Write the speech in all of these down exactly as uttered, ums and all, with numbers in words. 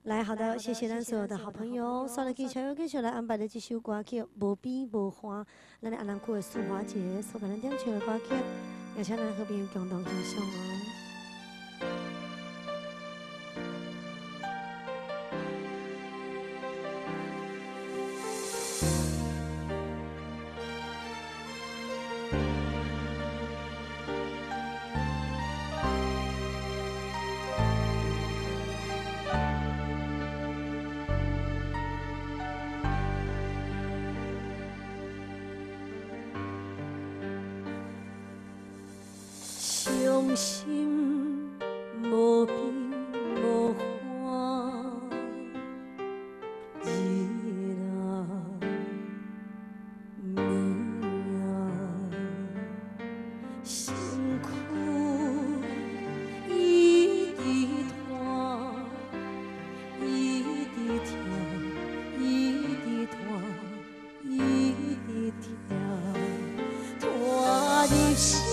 来，好的，谢谢咱所有的好朋友。刷了技巧又继续来安排的这首歌曲《无边无花》，咱的安南区的苏华节所给咱点唱的歌曲，也请咱好朋友共同欣赏哦。伤心无边无花，日啊暝啊，身躯一直拖，一直跳，一直拖，一直跳，拖入心。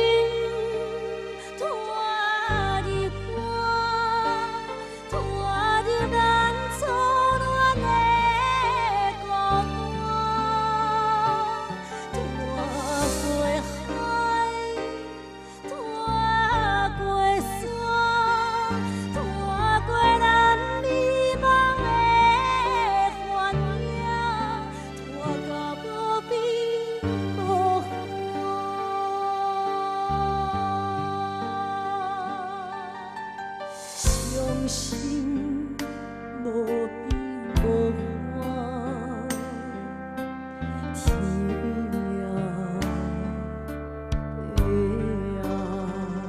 伤心无边无花，天啊地啊，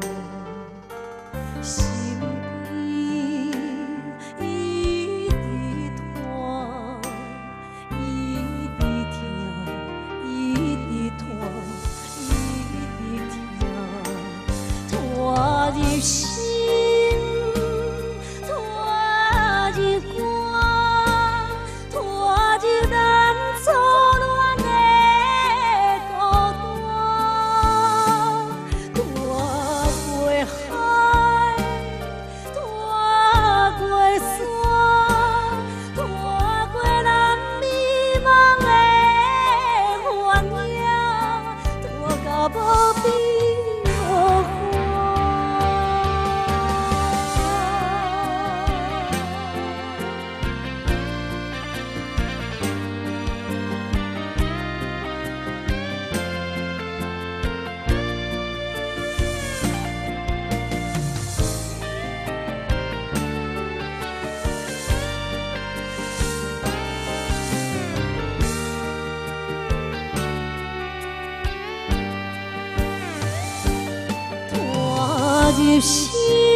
心边一直拖，一直跳，一直拖，一直跳，拖入心。入心。